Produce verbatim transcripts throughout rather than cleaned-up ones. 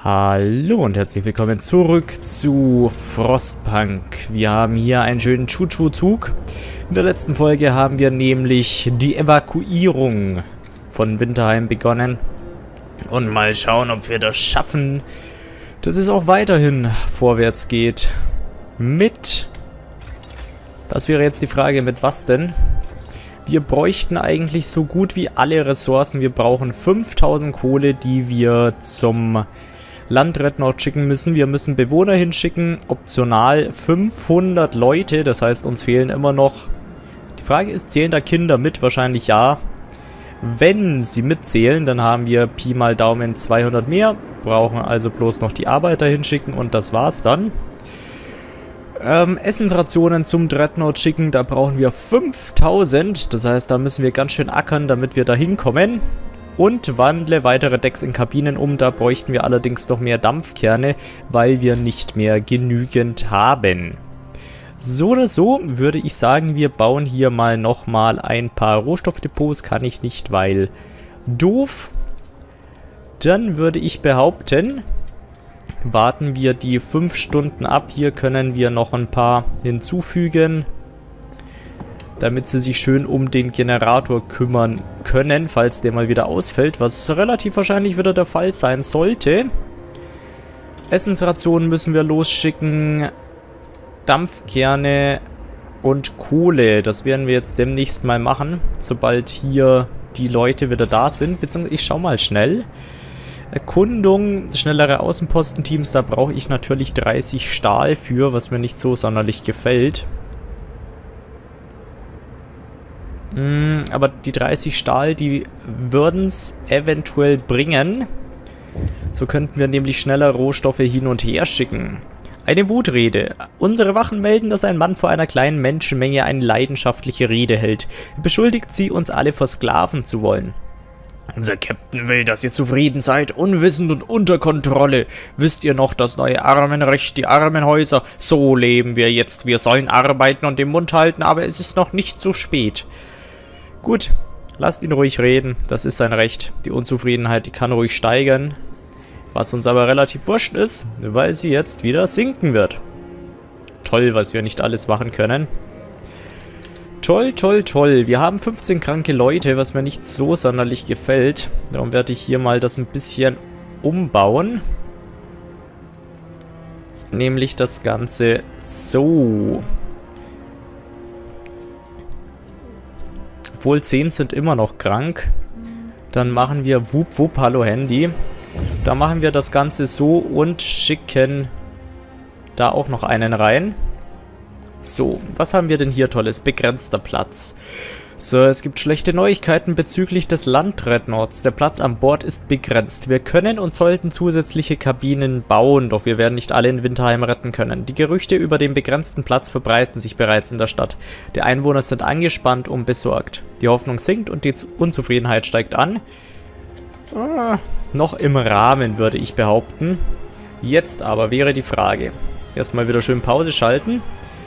Hallo und herzlich willkommen zurück zu Frostpunk. Wir haben hier einen schönen Chuchu-Zug. In der letzten Folge haben wir nämlich die Evakuierung von Winterheim begonnen. Und mal schauen, ob wir das schaffen, dass es auch weiterhin vorwärts geht. Mit... Das wäre jetzt die Frage, mit was denn? Wir bräuchten eigentlich so gut wie alle Ressourcen. Wir brauchen fünftausend Kohle, die wir zum Landrednort schicken müssen. Wir müssen Bewohner hinschicken, optional fünfhundert Leute, das heißt uns fehlen immer noch... Die Frage ist, zählen da Kinder mit? Wahrscheinlich ja. Wenn sie mitzählen, dann haben wir Pi mal Daumen zweihundert mehr, brauchen also bloß noch die Arbeiter hinschicken und das war's dann. Ähm, Essensrationen zum Dreadnought schicken, da brauchen wir fünftausend, das heißt, da müssen wir ganz schön ackern, damit wir da hinkommen. Und wandle weitere Decks in Kabinen um, da bräuchten wir allerdings noch mehr Dampfkerne, weil wir nicht mehr genügend haben. So oder so würde ich sagen, wir bauen hier mal nochmal ein paar Rohstoffdepots, kann ich nicht, weil doof. Dann würde ich behaupten, warten wir die fünf Stunden ab, hier können wir noch ein paar hinzufügen, damit sie sich schön um den Generator kümmern können, falls der mal wieder ausfällt, was relativ wahrscheinlich wieder der Fall sein sollte. Essensrationen müssen wir losschicken, Dampfkerne und Kohle, das werden wir jetzt demnächst mal machen, sobald hier die Leute wieder da sind, beziehungsweise ich schau mal schnell. Erkundung, schnellere Außenpostenteams, da brauche ich natürlich dreißig Stahl für, was mir nicht so sonderlich gefällt. Aber die dreißig Stahl, die würden es eventuell bringen. So könnten wir nämlich schneller Rohstoffe hin und her schicken. Eine Wutrede. Unsere Wachen melden, dass ein Mann vor einer kleinen Menschenmenge eine leidenschaftliche Rede hält. Er beschuldigt sie, uns alle versklaven zu wollen. Unser Captain will, dass ihr zufrieden seid, unwissend und unter Kontrolle. Wisst ihr noch das neue Armenrecht, die Armenhäuser? So leben wir jetzt. Wir sollen arbeiten und den Mund halten, aber es ist noch nicht so spät. Gut, lasst ihn ruhig reden, das ist sein Recht. Die Unzufriedenheit, die kann ruhig steigern. Was uns aber relativ wurscht ist, weil sie jetzt wieder sinken wird. Toll, was wir nicht alles machen können. Toll, toll, toll. Wir haben fünfzehn kranke Leute, was mir nicht so sonderlich gefällt. Darum werde ich hier mal das ein bisschen umbauen. Nämlich das Ganze so. Obwohl zehn sind immer noch krank. Dann machen wir wup wup, hallo Handy. Da machen wir das Ganze so und schicken da auch noch einen rein. So, was haben wir denn hier Tolles? Begrenzter Platz. So, es gibt schlechte Neuigkeiten bezüglich des Landrednorts. Der Platz an Bord ist begrenzt. Wir können und sollten zusätzliche Kabinen bauen, doch wir werden nicht alle in Winterheim retten können. Die Gerüchte über den begrenzten Platz verbreiten sich bereits in der Stadt. Die Einwohner sind angespannt und besorgt. Die Hoffnung sinkt und die Unzufriedenheit steigt an. Ah, noch im Rahmen, würde ich behaupten. Jetzt aber wäre die Frage. Erstmal wieder schön Pause schalten.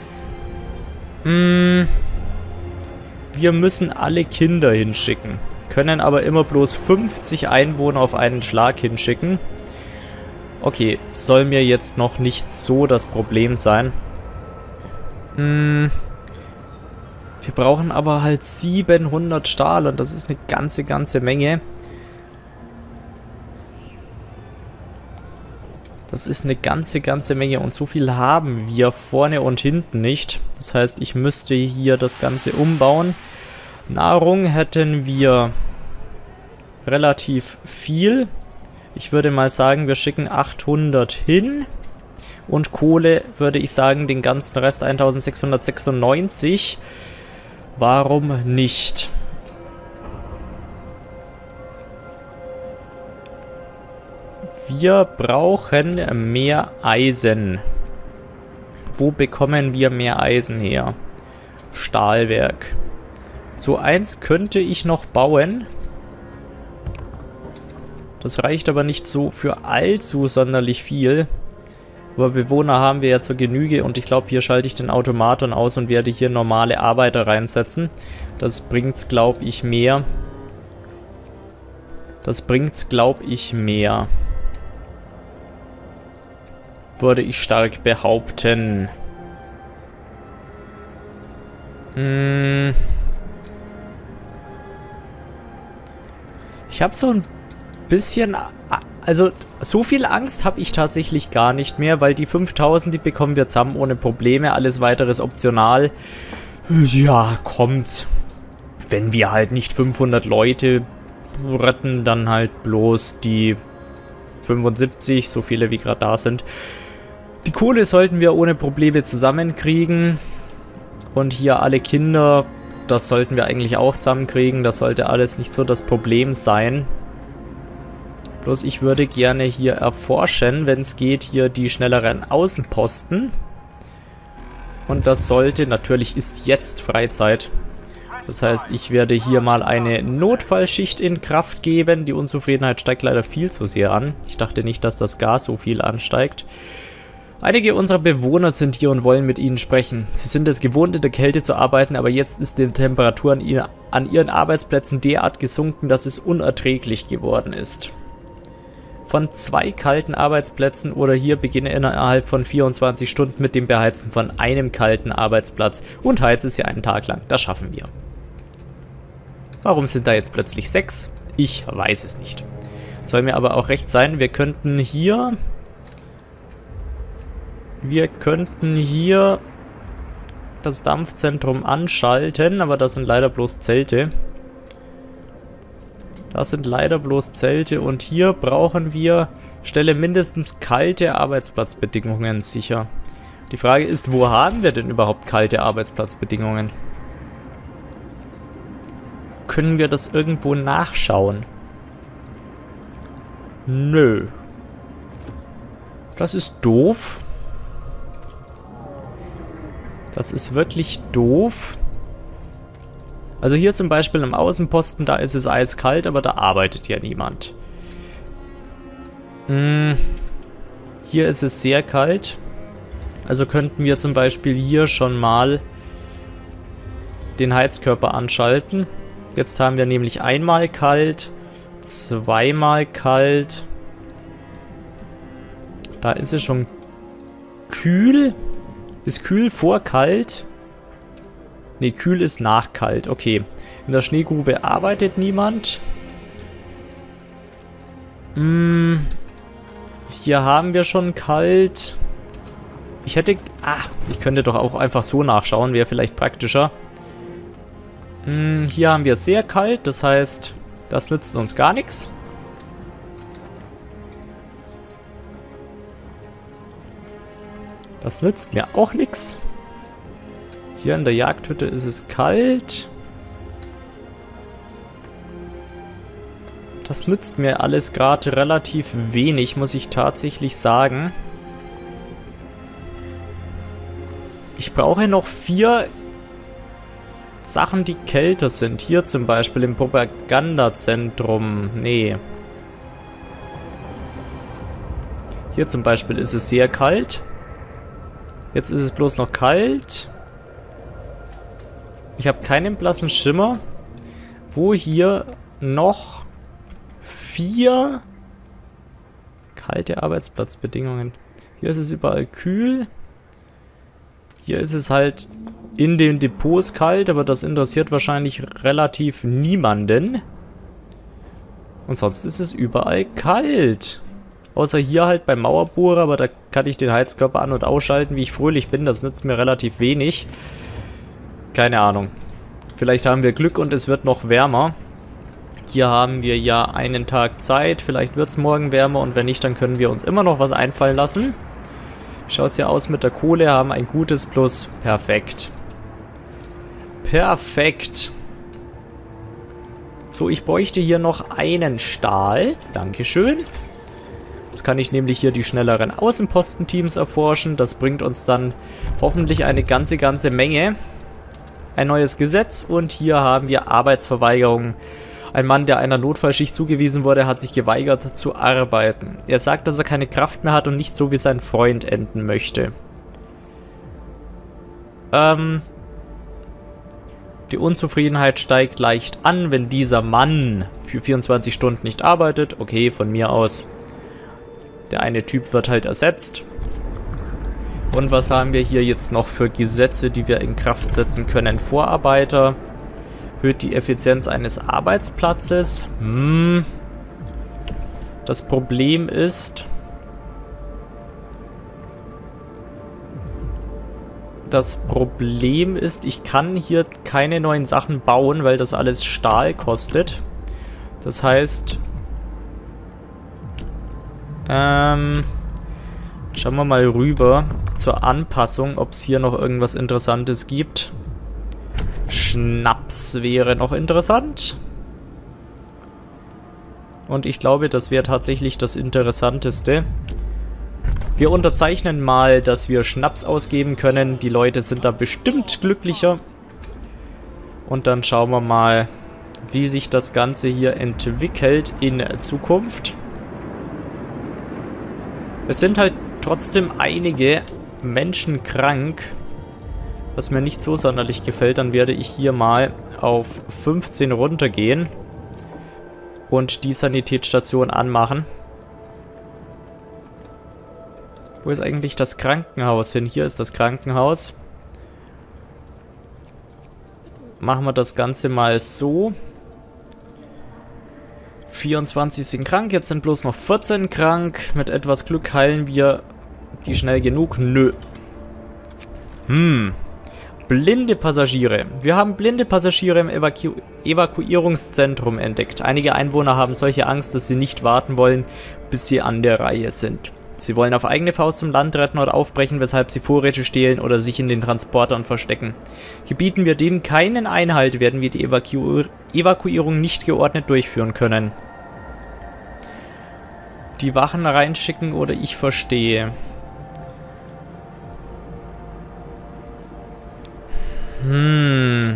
Hm... Wir müssen alle Kinder hinschicken, können aber immer bloß fünfzig Einwohner auf einen Schlag hinschicken. Okay, soll mir jetzt noch nicht so das Problem sein. Hm. Wir brauchen aber halt siebenhundert Stahl und das ist eine ganze, ganze Menge. Das ist eine ganze, ganze Menge und so viel haben wir vorne und hinten nicht. Das heißt, ich müsste hier das Ganze umbauen. Nahrung hätten wir relativ viel. Ich würde mal sagen, wir schicken achthundert hin. Und Kohle würde ich sagen, den ganzen Rest eintausendsechshundertsechsundneunzig. Warum nicht? Wir brauchen mehr Eisen. Wo bekommen wir mehr Eisen her? Stahlwerk. So eins könnte ich noch bauen. Das reicht aber nicht so für allzu sonderlich viel. Aber Bewohner haben wir ja zur Genüge und ich glaube, hier schalte ich den Automaton aus und werde hier normale Arbeiter reinsetzen. Das bringt's, glaube ich, mehr. Das bringt's, glaube ich, mehr. würde ich stark behaupten. Hm. Ich habe so ein bisschen... Also, so viel Angst habe ich tatsächlich gar nicht mehr, weil die fünftausend, die bekommen wir zusammen ohne Probleme. Alles weitere ist optional. Ja, kommt. Wenn wir halt nicht fünfhundert Leute retten, dann halt bloß die fünfundsiebzig, so viele wie gerade da sind. Die Kohle sollten wir ohne Probleme zusammenkriegen. Und hier alle Kinder, das sollten wir eigentlich auch zusammenkriegen. Das sollte alles nicht so das Problem sein. Bloß ich würde gerne hier erforschen, wenn es geht, hier die schnelleren Außenposten. Und das sollte, natürlich ist jetzt Freizeit. Das heißt, ich werde hier mal eine Notfallschicht in Kraft geben. Die Unzufriedenheit steigt leider viel zu sehr an. Ich dachte nicht, dass das Gas so viel ansteigt. Einige unserer Bewohner sind hier und wollen mit ihnen sprechen. Sie sind es gewohnt, in der Kälte zu arbeiten, aber jetzt ist die Temperatur an, ihr, an ihren Arbeitsplätzen derart gesunken, dass es unerträglich geworden ist. Von zwei kalten Arbeitsplätzen oder hier beginne innerhalb von vierundzwanzig Stunden mit dem Beheizen von einem kalten Arbeitsplatz und heize es ja einen Tag lang. Das schaffen wir. Warum sind da jetzt plötzlich sechs? Ich weiß es nicht. Soll mir aber auch recht sein, wir könnten hier... Wir könnten hier das Dampfzentrum anschalten, aber das sind leider bloß Zelte. Das sind leider bloß Zelte und hier brauchen wir, stelle mindestens kalte Arbeitsplatzbedingungen sicher. Die Frage ist, wo haben wir denn überhaupt kalte Arbeitsplatzbedingungen? Können wir das irgendwo nachschauen? Nö. Das ist doof. Das ist wirklich doof. Also hier zum Beispiel am Außenposten, da ist es eiskalt, aber da arbeitet ja niemand. Hm. Hier ist es sehr kalt. Also könnten wir zum Beispiel hier schon mal den Heizkörper anschalten. Jetzt haben wir nämlich einmal kalt, zweimal kalt. Da ist es schon kühl. Ist kühl vor kalt? Ne, kühl ist nach kalt. Okay. In der Schneegrube arbeitet niemand. Hm. Hier haben wir schon kalt. Ich hätte... Ah, ich könnte doch auch einfach so nachschauen. Wäre vielleicht praktischer. Hm, hier haben wir sehr kalt. Das heißt, das nützt uns gar nichts. Das nützt mir auch nichts. Hier in der Jagdhütte ist es kalt. Das nützt mir alles gerade relativ wenig, muss ich tatsächlich sagen. Ich brauche noch vier Sachen, die kälter sind. Hier zum Beispiel im Propagandazentrum. Nee. Hier zum Beispiel ist es sehr kalt. Jetzt ist es bloß noch kalt. Ich habe keinen blassen Schimmer, wo hier noch vier kalte Arbeitsplatzbedingungen. Hier ist es überall kühl. Hier ist es halt in den Depots kalt, aber das interessiert wahrscheinlich relativ niemanden. Und sonst ist es überall kalt. Außer hier halt beim Mauerbohrer, aber da kann ich den Heizkörper an- und ausschalten, wie ich fröhlich bin. Das nützt mir relativ wenig. Keine Ahnung. Vielleicht haben wir Glück und es wird noch wärmer. Hier haben wir ja einen Tag Zeit. Vielleicht wird es morgen wärmer und wenn nicht, dann können wir uns immer noch was einfallen lassen. Schaut es hier aus mit der Kohle, haben ein gutes Plus. Perfekt. Perfekt. So, ich bräuchte hier noch einen Stahl. Dankeschön. Jetzt kann ich nämlich hier die schnelleren Außenpostenteams erforschen. Das bringt uns dann hoffentlich eine ganze, ganze Menge. Ein neues Gesetz und hier haben wir Arbeitsverweigerung. Ein Mann, der einer Notfallschicht zugewiesen wurde, hat sich geweigert zu arbeiten. Er sagt, dass er keine Kraft mehr hat und nicht so wie sein Freund enden möchte. Ähm... Die Unzufriedenheit steigt leicht an, wenn dieser Mann für vierundzwanzig Stunden nicht arbeitet. Okay, von mir aus. Der eine Typ wird halt ersetzt. Und was haben wir hier jetzt noch für Gesetze, die wir in Kraft setzen können? Vorarbeiter. Erhöht die Effizienz eines Arbeitsplatzes. Hm. Das Problem ist... Das Problem ist, ich kann hier keine neuen Sachen bauen, weil das alles Stahl kostet. Das heißt... Ähm... Schauen wir mal rüber zur Anpassung, ob es hier noch irgendwas Interessantes gibt. Schnaps wäre noch interessant. Und ich glaube, das wäre tatsächlich das Interessanteste. Wir unterzeichnen mal, dass wir Schnaps ausgeben können. Die Leute sind da bestimmt glücklicher. Und dann schauen wir mal, wie sich das Ganze hier entwickelt in Zukunft. Es sind halt trotzdem einige Menschen krank, was mir nicht so sonderlich gefällt. Dann werde ich hier mal auf fünfzehn runtergehen und die Sanitätsstation anmachen. Wo ist eigentlich das Krankenhaus hin? Hier ist das Krankenhaus. Machen wir das Ganze mal so. vierundzwanzig sind krank, jetzt sind bloß noch vierzehn krank. Mit etwas Glück heilen wir die schnell genug. Nö. Hm. Blinde Passagiere. Wir haben blinde Passagiere im Evaku Evakuierungszentrum entdeckt. Einige Einwohner haben solche Angst, dass sie nicht warten wollen, bis sie an der Reihe sind. Sie wollen auf eigene Faust zum Land retten oder aufbrechen, weshalb sie Vorräte stehlen oder sich in den Transportern verstecken. Gebieten wir dem keinen Einhalt, werden wir die Evaku Evakuierung nicht geordnet durchführen können. Die Wachen reinschicken oder ich verstehe. Hm.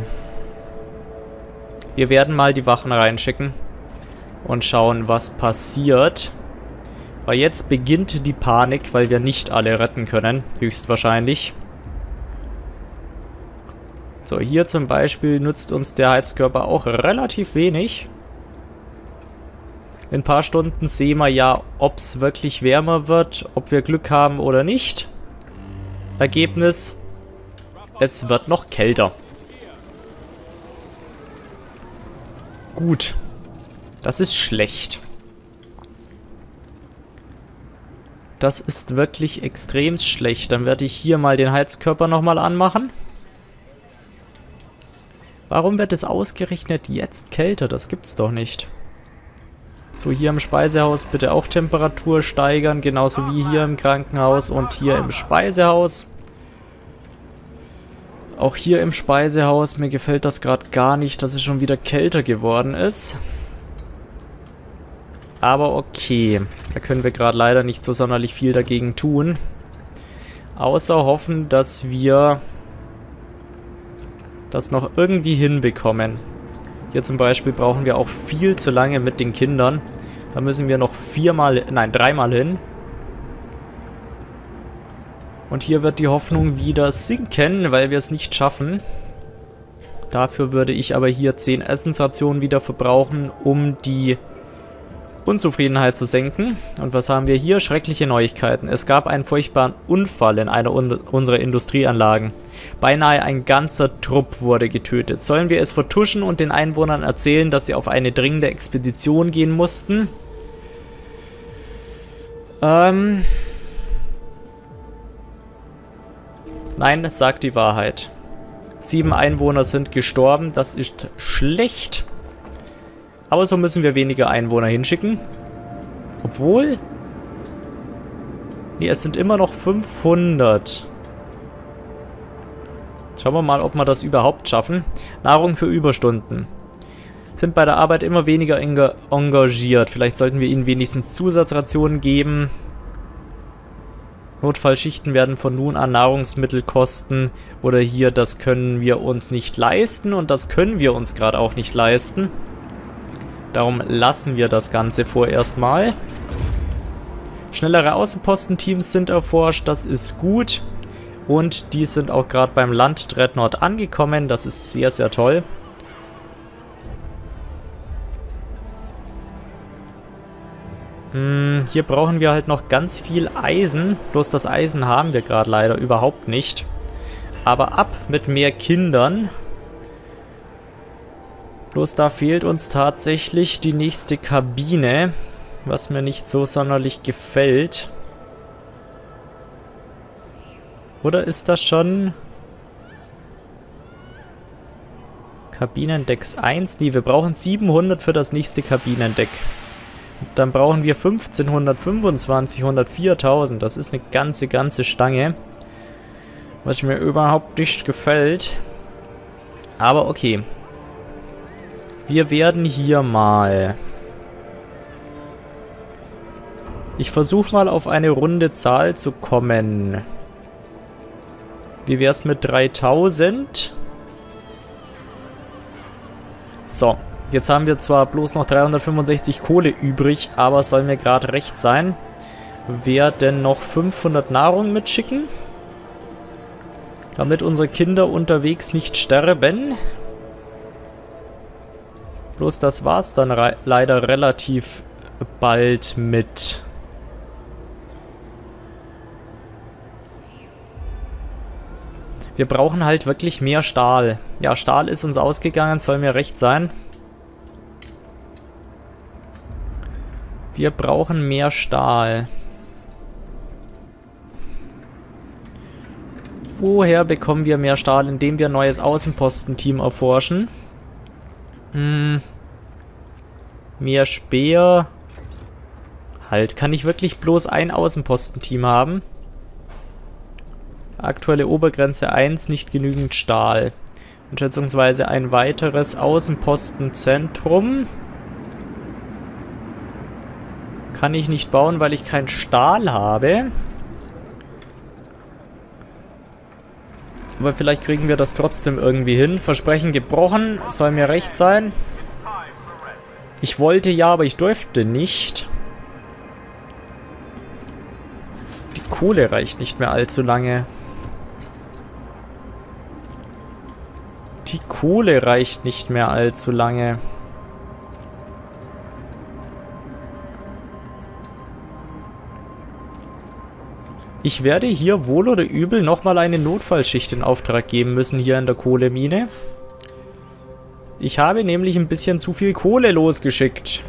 Wir werden mal die Wachen reinschicken und schauen, was passiert. Weil jetzt beginnt die Panik, weil wir nicht alle retten können, höchstwahrscheinlich. So, hier zum Beispiel nutzt uns der Heizkörper auch relativ wenig. In ein paar Stunden sehen wir ja, ob es wirklich wärmer wird, ob wir Glück haben oder nicht. Ergebnis, es wird noch kälter. Gut, das ist schlecht. Das ist wirklich extrem schlecht. Dann werde ich hier mal den Heizkörper nochmal anmachen. Warum wird es ausgerechnet jetzt kälter? Das gibt's doch nicht. So, hier im Speisehaus bitte auch Temperatur steigern. Genauso wie hier im Krankenhaus und hier im Speisehaus. Auch hier im Speisehaus. Mir gefällt das gerade gar nicht, dass es schon wieder kälter geworden ist. Aber okay, da können wir gerade leider nicht so sonderlich viel dagegen tun. Außer hoffen, dass wir das noch irgendwie hinbekommen. Hier zum Beispiel brauchen wir auch viel zu lange mit den Kindern. Da müssen wir noch viermal, nein, dreimal hin. Und hier wird die Hoffnung wieder sinken, weil wir es nicht schaffen. Dafür würde ich aber hier zehn Essensrationen wieder verbrauchen, um die Unzufriedenheit zu senken. Und was haben wir hier? Schreckliche Neuigkeiten. Es gab einen furchtbaren Unfall in einer un unserer Industrieanlagen. Beinahe ein ganzer Trupp wurde getötet. Sollen wir es vertuschen und den Einwohnern erzählen, dass sie auf eine dringende Expedition gehen mussten? Ähm... Nein, es sagt die Wahrheit. Sieben Einwohner sind gestorben. Das ist schlecht. Aber so müssen wir weniger Einwohner hinschicken. Obwohl... Nee, es sind immer noch fünfhundert. Schauen wir mal, ob wir das überhaupt schaffen. Nahrung für Überstunden. Sind bei der Arbeit immer weniger engagiert. Vielleicht sollten wir ihnen wenigstens Zusatzrationen geben. Notfallschichten werden von nun an Nahrungsmittel kosten. Oder hier, das können wir uns nicht leisten. Und das können wir uns gerade auch nicht leisten. Darum lassen wir das Ganze vorerst mal. Schnellere Außenpostenteams sind erforscht, das ist gut. Und die sind auch gerade beim Land Dreadnought angekommen, das ist sehr, sehr toll. Hm, hier brauchen wir halt noch ganz viel Eisen. Bloß das Eisen haben wir gerade leider überhaupt nicht. Aber ab mit mehr Kindern. Bloß da fehlt uns tatsächlich die nächste Kabine, was mir nicht so sonderlich gefällt. Oder ist das schon Kabinendecks eins? Nee, wir brauchen siebenhundert für das nächste Kabinendeck. Dann brauchen wir fünfzehnhundertfünfundzwanzig, hundertviertausend. Das ist eine ganze, ganze Stange. Was mir überhaupt nicht gefällt. Aber okay. Wir werden hier mal... Ich versuche mal auf eine runde Zahl zu kommen. Wie wäre es mit dreitausend? So, jetzt haben wir zwar bloß noch dreihundertfünfundsechzig Kohle übrig, aber soll mir gerade recht sein. Werden noch fünfhundert Nahrung mitschicken, damit unsere Kinder unterwegs nicht sterben. Bloß das war's dann leider relativ bald mit. Wir brauchen halt wirklich mehr Stahl. Ja, Stahl ist uns ausgegangen, soll mir recht sein. Wir brauchen mehr Stahl. Woher bekommen wir mehr Stahl? Indem wir ein neues Außenpostenteam erforschen. Hm. Mehr Speer. Halt, kann ich wirklich bloß ein Außenpostenteam haben? Aktuelle Obergrenze eins, nicht genügend Stahl. Und schätzungsweise ein weiteres Außenpostenzentrum. Kann ich nicht bauen, weil ich keinen Stahl habe. Aber vielleicht kriegen wir das trotzdem irgendwie hin. Versprechen gebrochen, soll mir recht sein. Ich wollte ja, aber ich durfte nicht. Die Kohle reicht nicht mehr allzu lange. Die Kohle reicht nicht mehr allzu lange. Ich werde hier wohl oder übel nochmal eine Notfallschicht in Auftrag geben müssen hier in der Kohlemine. Ich habe nämlich ein bisschen zu viel Kohle losgeschickt.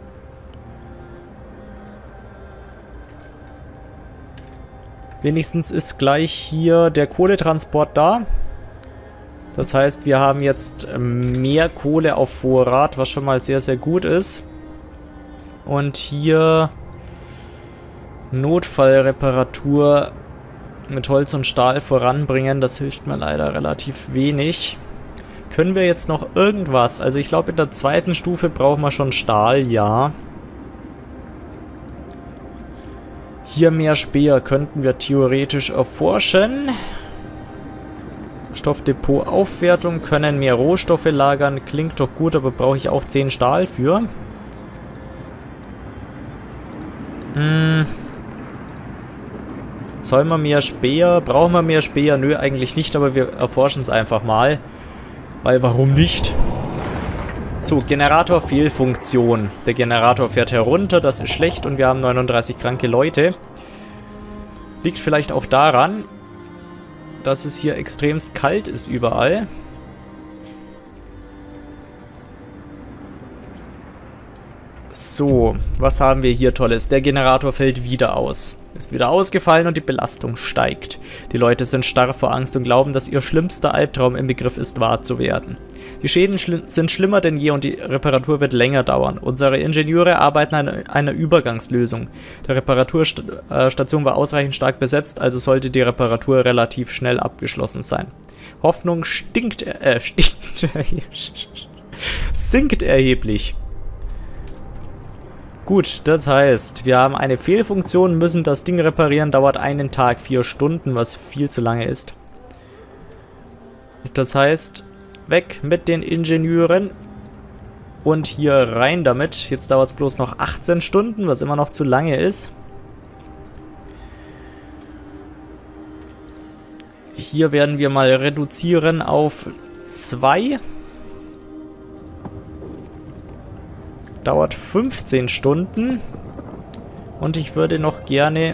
Wenigstens ist gleich hier der Kohletransport da. Das heißt, wir haben jetzt mehr Kohle auf Vorrat, was schon mal sehr, sehr gut ist. Und hier Notfallreparatur mit Holz und Stahl voranbringen, das hilft mir leider relativ wenig. Können wir jetzt noch irgendwas? Also ich glaube, in der zweiten Stufe brauchen wir schon Stahl, ja. Hier mehr Speer könnten wir theoretisch erforschen. Stoffdepot-Aufwertung, können mehr Rohstoffe lagern. Klingt doch gut, aber brauche ich auch zehn Stahl für. Hm. Sollen wir mehr Speer? Brauchen wir mehr Speer? Nö, eigentlich nicht, aber wir erforschen es einfach mal. Weil, warum nicht? So, Generator-Fehlfunktion. Der Generator fährt herunter, das ist schlecht und wir haben neununddreißig kranke Leute. Liegt vielleicht auch daran, dass es hier extremst kalt ist überall. So, was haben wir hier Tolles? Der Generator fällt wieder aus. Ist wieder ausgefallen und die Belastung steigt. Die Leute sind starr vor Angst und glauben, dass ihr schlimmster Albtraum im Begriff ist, wahr zu werden. Die Schäden schli- sind schlimmer denn je und die Reparatur wird länger dauern. Unsere Ingenieure arbeiten an einer Übergangslösung. Die Reparaturstation war ausreichend stark besetzt, also sollte die Reparatur relativ schnell abgeschlossen sein. Hoffnung stinkt, äh, stinkt, sinkt erheblich. Gut, das heißt, wir haben eine Fehlfunktion, müssen das Ding reparieren, dauert einen Tag, vier Stunden, was viel zu lange ist. Das heißt, weg mit den Ingenieuren und hier rein damit. Jetzt dauert es bloß noch achtzehn Stunden, was immer noch zu lange ist. Hier werden wir mal reduzieren auf zwei. Dauert fünfzehn Stunden. Und ich würde noch gerne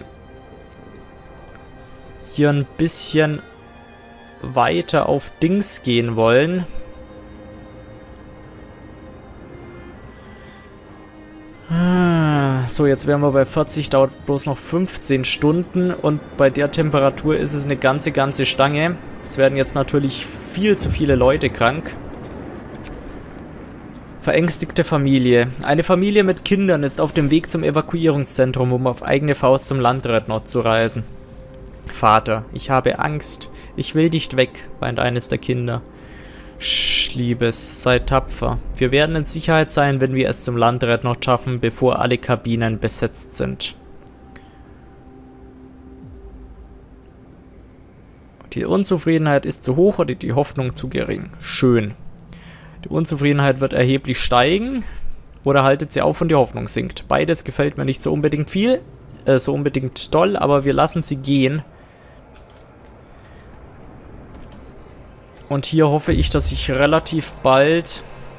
hier ein bisschen weiter auf Dings gehen wollen. So, jetzt wären wir bei vierzig, dauert bloß noch fünfzehn Stunden und bei der Temperatur ist es eine ganze, ganze Stange. Es werden jetzt natürlich viel zu viele Leute krank. Verängstigte Familie. Eine Familie mit Kindern ist auf dem Weg zum Evakuierungszentrum, um auf eigene Faust zum Landrednot zu reisen. Vater, ich habe Angst. Ich will nicht weg, weint eines der Kinder. Sch, Liebes, sei tapfer. Wir werden in Sicherheit sein, wenn wir es zum Landrednot schaffen, bevor alle Kabinen besetzt sind. Die Unzufriedenheit ist zu hoch oder die Hoffnung zu gering. Schön. Die Unzufriedenheit wird erheblich steigen oder haltet sie auf und die Hoffnung sinkt. Beides gefällt mir nicht so unbedingt viel, äh, so unbedingt toll, aber wir lassen sie gehen. Und hier hoffe ich, dass ich relativ bald...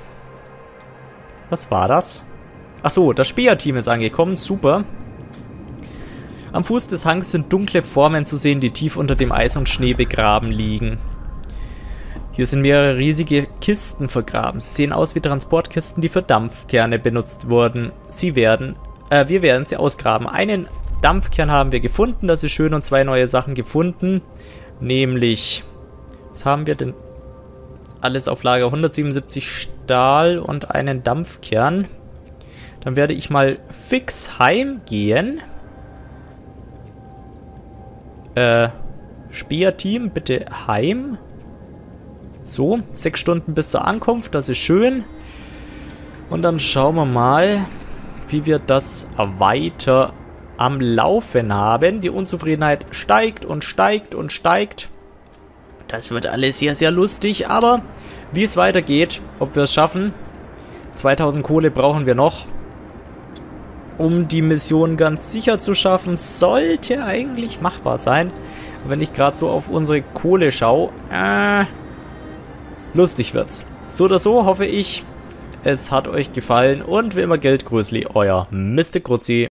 Was war das? Achso, das Speerteam ist angekommen. Super. Am Fuß des Hangs sind dunkle Formen zu sehen, die tief unter dem Eis und Schnee begraben liegen. Hier sind mehrere riesige Kisten vergraben. Sie sehen aus wie Transportkisten, die für Dampfkerne benutzt wurden. Sie werden... Äh, wir werden sie ausgraben. Einen Dampfkern haben wir gefunden. Das ist schön und zwei neue Sachen gefunden. Nämlich... Was haben wir denn? Alles auf Lager. hundertsiebenundsiebzig Stahl und einen Dampfkern. Dann werde ich mal fix heimgehen. Äh, Speerteam, bitte heim. So, sechs Stunden bis zur Ankunft. Das ist schön. Und dann schauen wir mal, wie wir das weiter am Laufen haben. Die Unzufriedenheit steigt und steigt und steigt. Das wird alles sehr, sehr lustig, aber wie es weitergeht, ob wir es schaffen, zweitausend Kohle brauchen wir noch, um die Mission ganz sicher zu schaffen, sollte eigentlich machbar sein. Und wenn ich gerade so auf unsere Kohle schaue, äh, lustig wird's. So oder so hoffe ich, es hat euch gefallen und wie immer Geldgrößli, euer Mister Kruzzi.